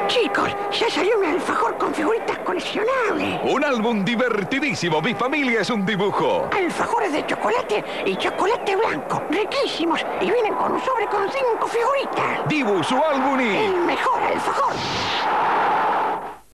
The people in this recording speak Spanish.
Chicos, ya salió un alfajor con figuritas coleccionables. Un álbum divertidísimo. Mi familia es un dibujo. Alfajores de chocolate y chocolate blanco. Riquísimos. Y vienen con un sobre con 5 figuritas. Dibu, su álbum y... El mejor alfajor.